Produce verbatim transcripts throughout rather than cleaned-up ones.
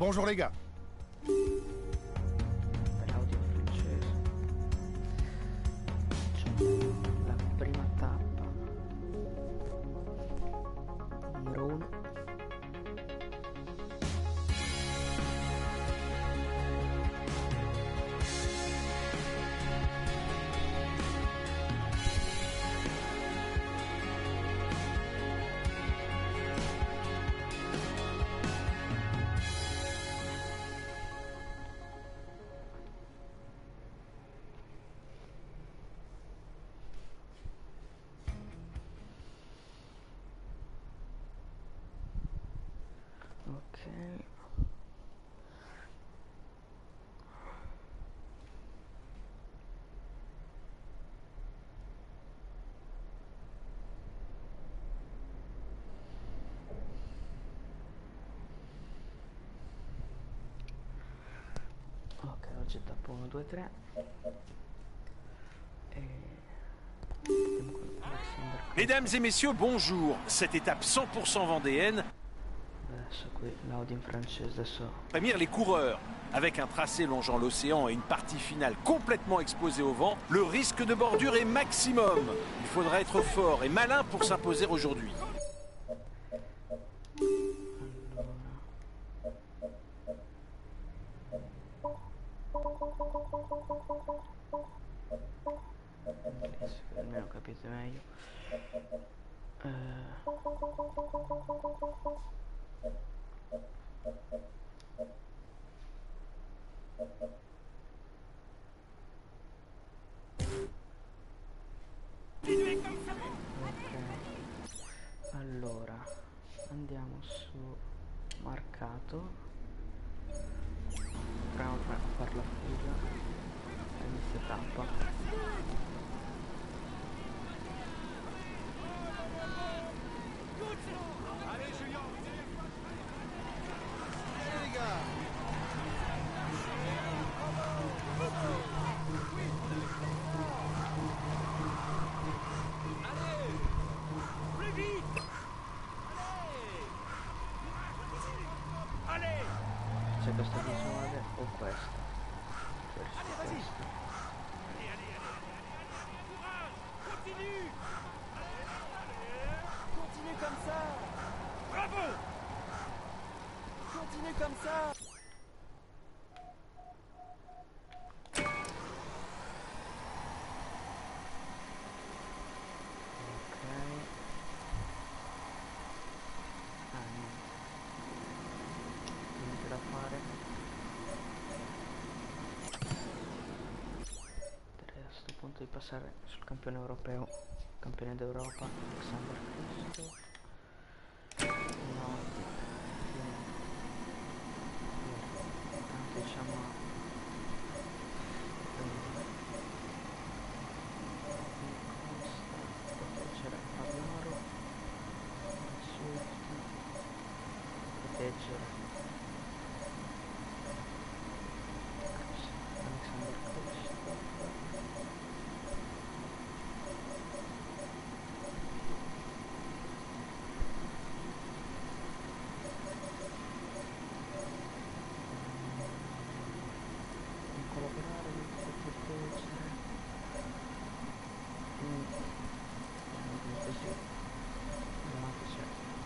Bonjour les gars. L'audio francese. C'è la prima tappa. Numero uno. Ok. Ok, oggi è tappa uno, due, tre. E vediamo con Alexander. Mesdames et messieurs, bonjour. Cette étape cent pour cent vendéenne Adesso qui l'audio in francese, adesso première les coureurs. Avec un tracé longeant l'océan et une partie finale complètement exposée au vent, le risque de bordure est maximum. Il faudra être fort et malin pour s'imposer aujourd'hui. inglese, almeno capite meglio. Eh, ok, allora andiamo su marcato, proviamo a fare la fuga a inizio tappa. C'è questa visuale o questa? Forse questa. Continue. Continue comme ça. Bravo. Continue comme ça. Ok. Ah, niente. Niente da fare. Direi a questo punto di passare sul campione europeo, campione d'Europa, Alexander Kristoff. No, tanto diciamo proteggere Pavlaro, Swift, proteggere Alexander Kristoff. Collaborare, proteggere. Mm. Così. Guardate, c'è.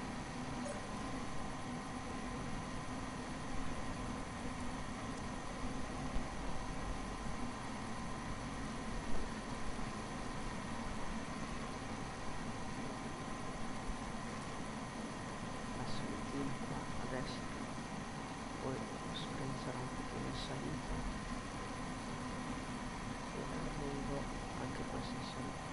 Assolutino qua a destra, poi sprinzerò un pochino in salita. Arrivo anche questo insieme.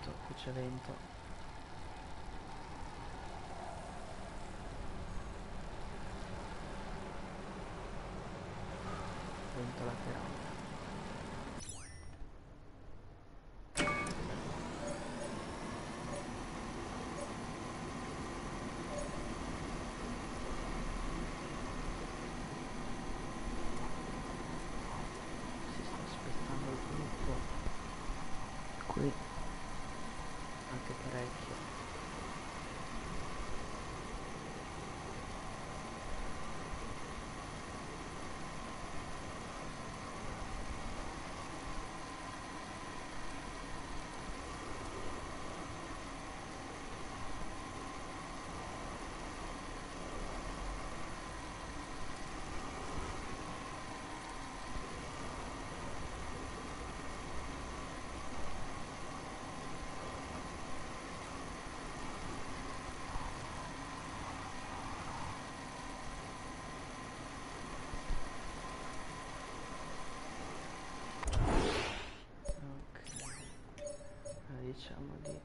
vento, qui c'è vento. Vento laterale. Qui anche parecchio. Diciamo di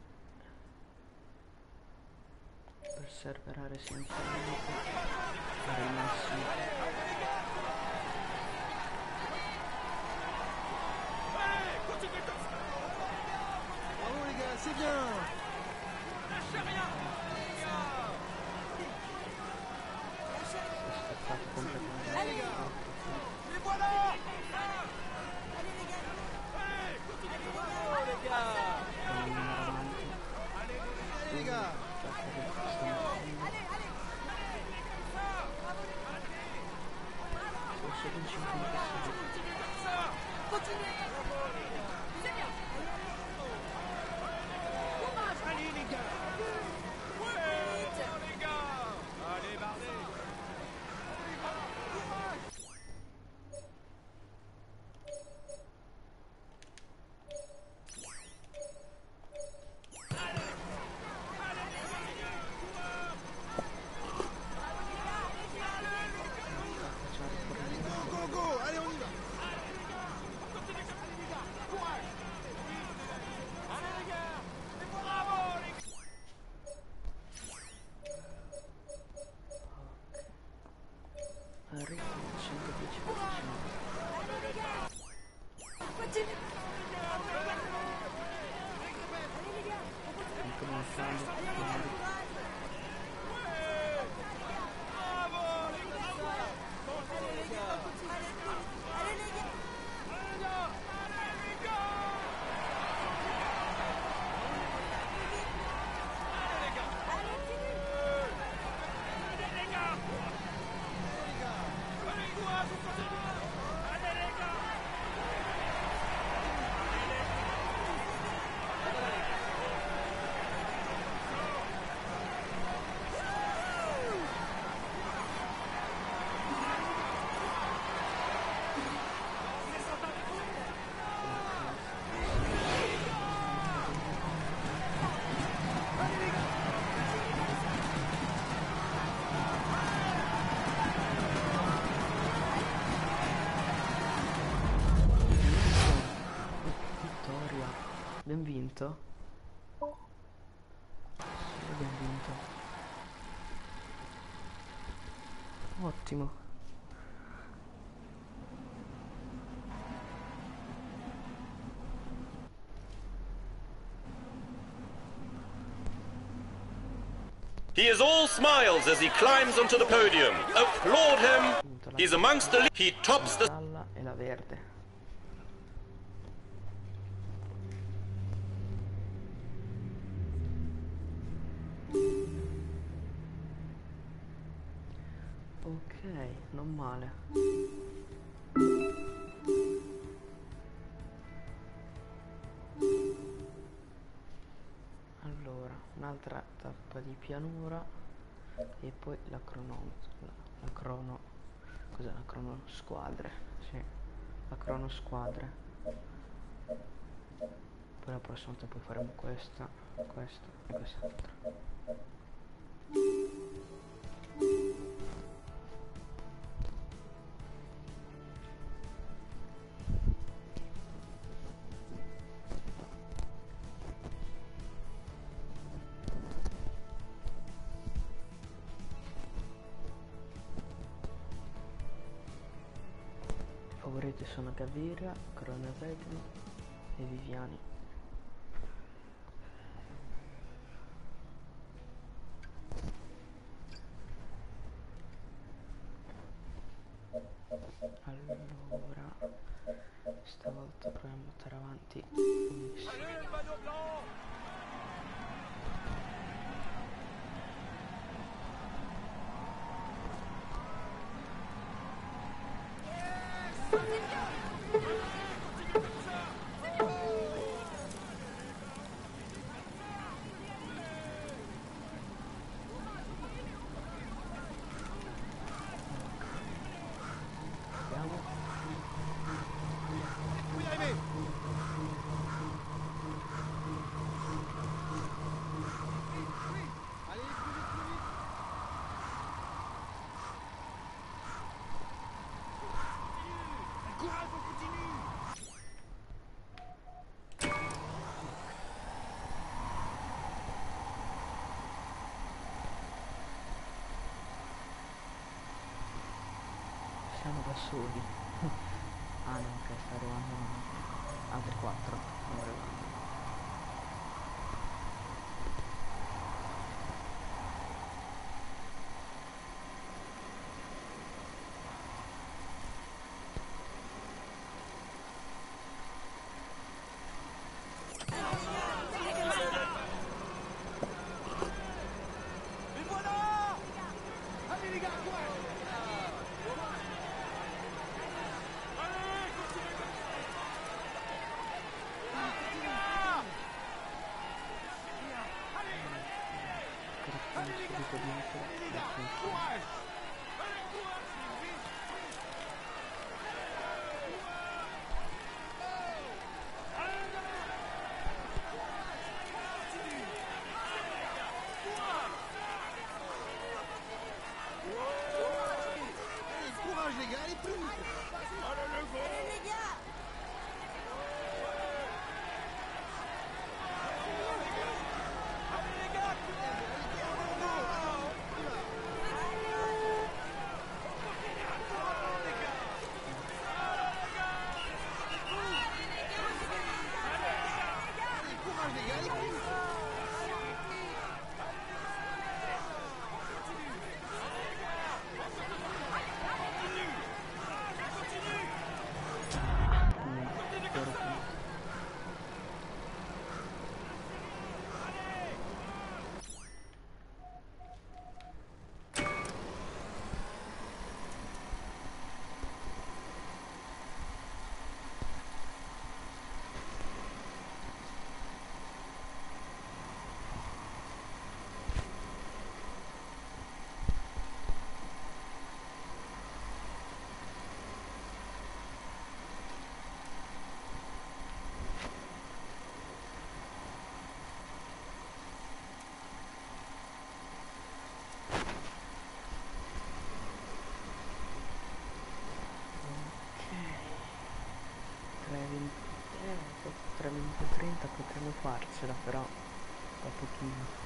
perseverare senza limite, fare il massimo. Bravo les gars, c'est bien. Lâchez rien. Si è staccato completamente. Les voilà. Allez les gars. Bravo les gars. Les gars. Allez les gars. Ouais, les gars. Allez bardez. Arrivo a centodieci per cento. Incominciamo. Abbiamo vinto? Sì, abbiamo vinto. Ottimo. He is all smiles as he climbs onto the podium. Applaud him. He's amongst the... He tops the... La e la verde. Ok, non male. Allora, un'altra tappa di pianura e poi la crono, la, la crono, cos'è la crono squadre? Sì, la crono squadre. Poi la prossima volta poi faremo questa, questa e quest'altra. favoriti sono Gaviria, Kroneregni e Viviani. Allora, stavolta proviamo a buttare avanti Messi. Siamo da soli. Ah no, ok, sta arrivando altri quattro. Non arrivando. tre minuti e trenta potremmo farcela, però da pochino.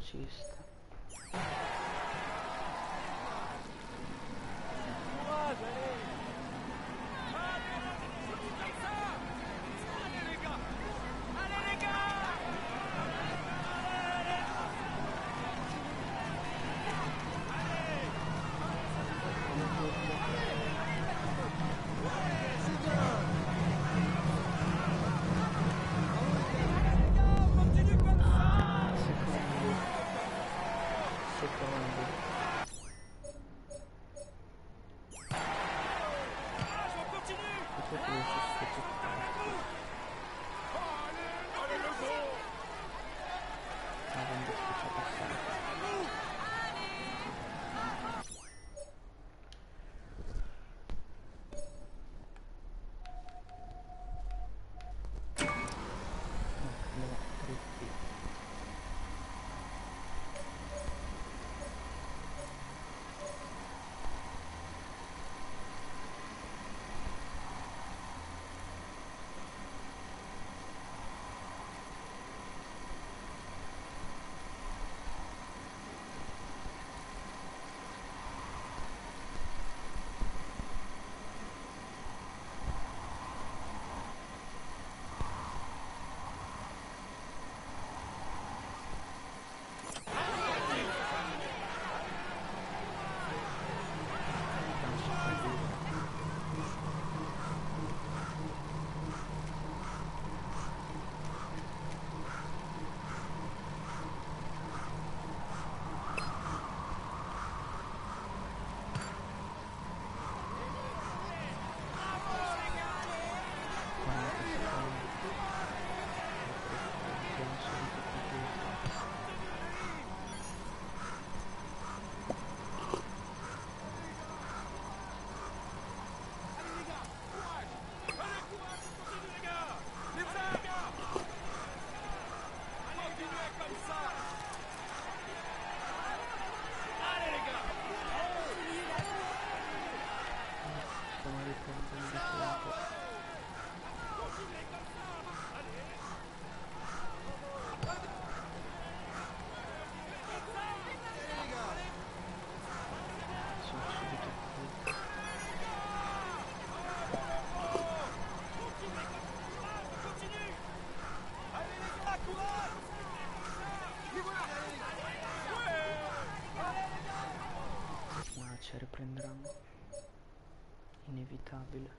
velocista. ci riprenderanno, inevitabile.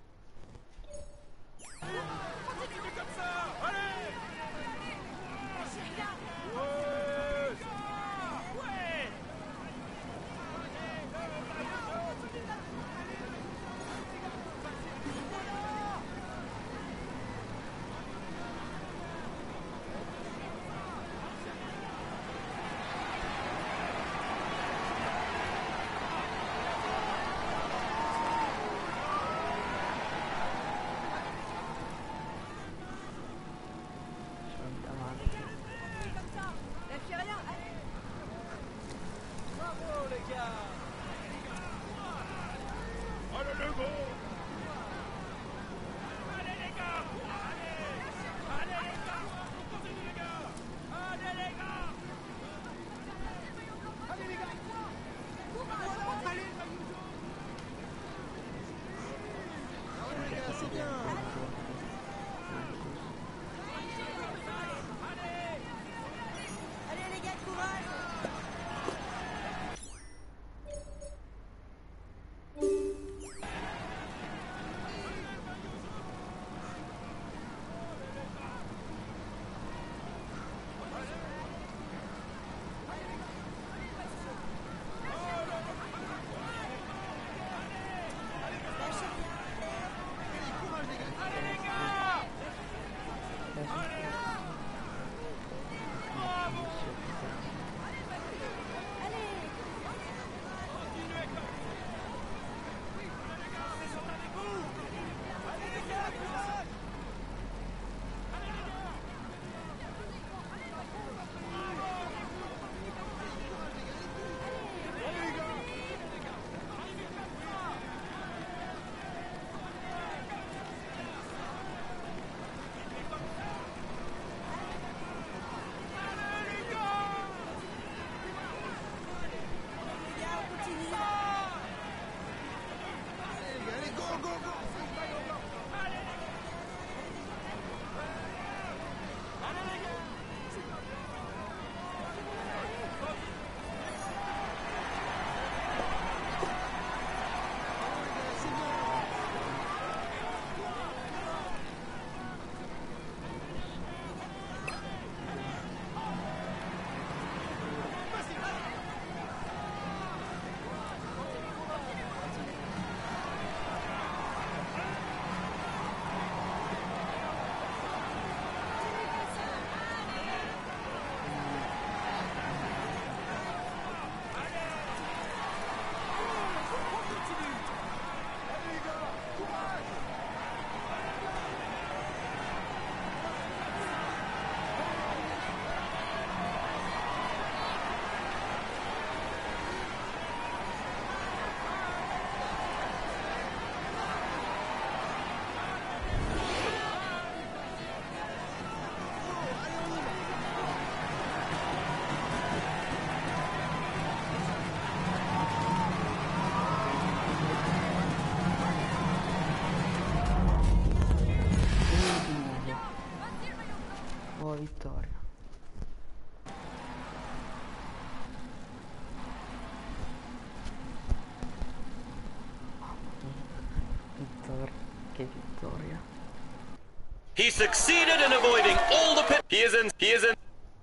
He succeeded in avoiding all the pit. He is in. He is in.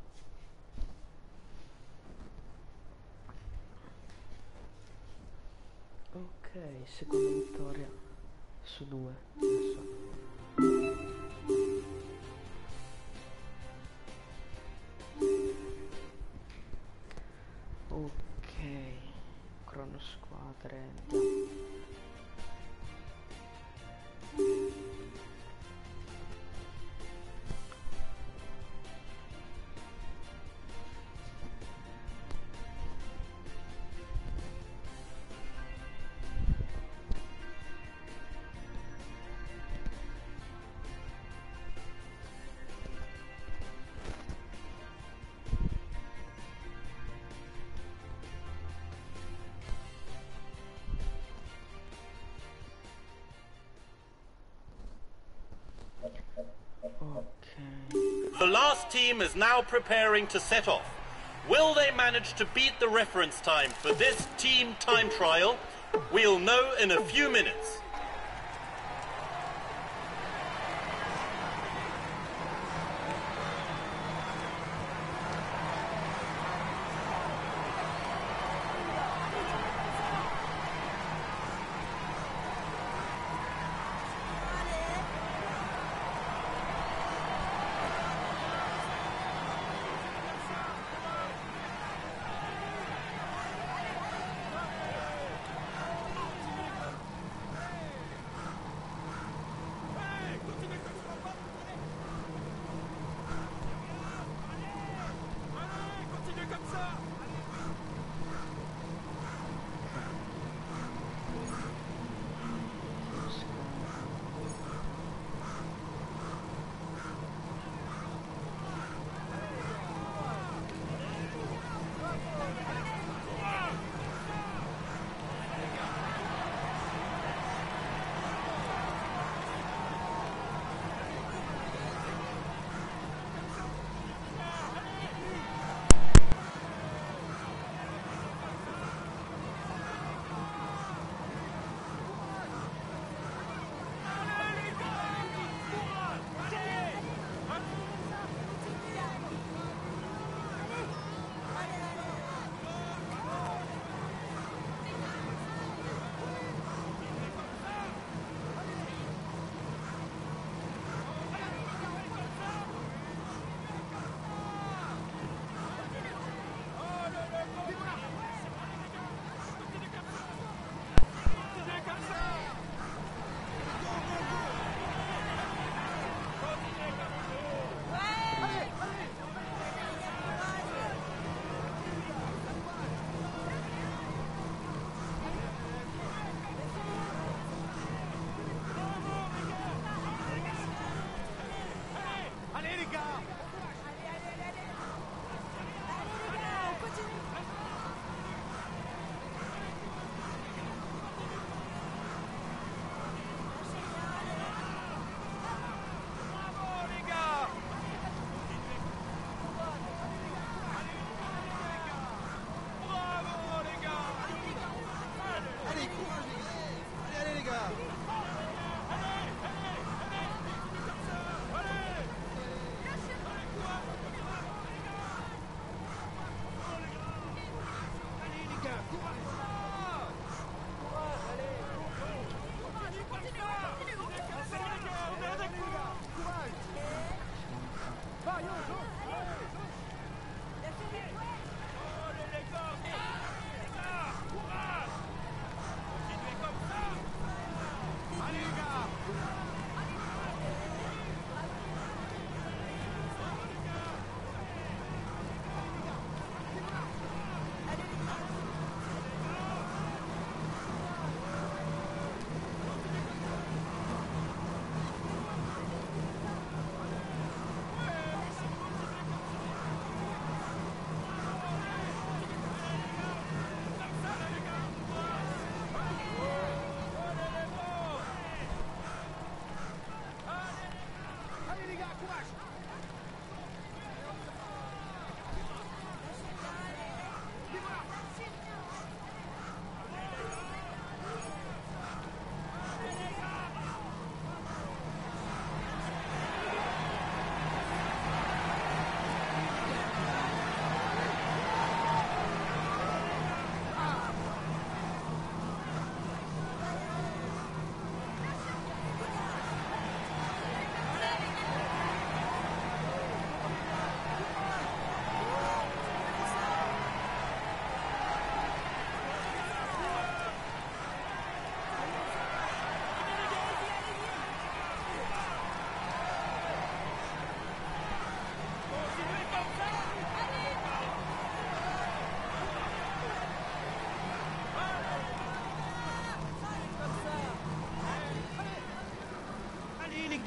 Ok, seconda vittoria su due. Adesso. Ok, crono squadre. Andiamo. The last team is now preparing to set off. Will they manage to beat the reference time for this team time trial? We'll know in a few minutes.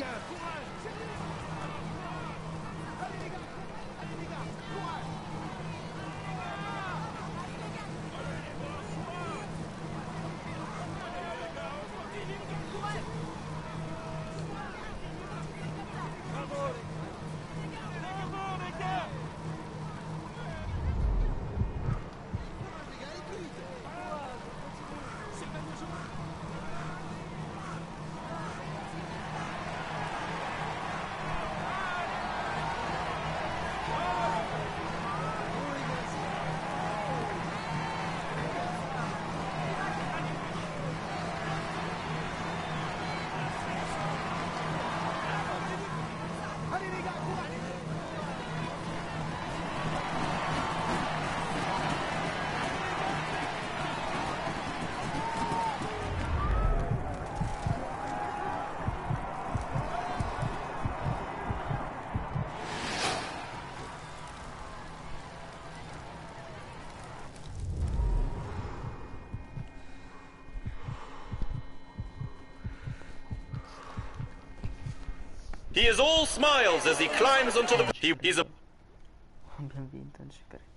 gars, courage. Allez les gars, allez les gars, courage. He is all smiles as he climbs onto the... He, he's a... Abbiamo vinto, non ci credo.